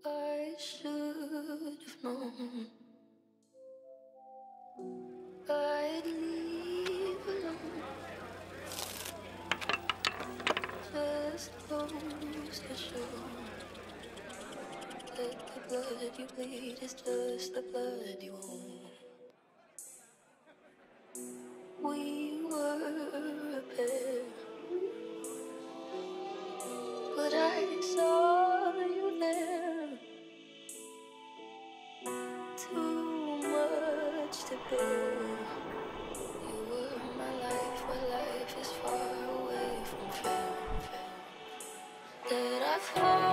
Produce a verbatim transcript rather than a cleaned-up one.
I should have known I'd leave alone. Just goes to show that the blood you bleed is just the blood you own. We were a pair, but I saw you there. Too much to bear. You were my life, where life is far away from fair. That I fall.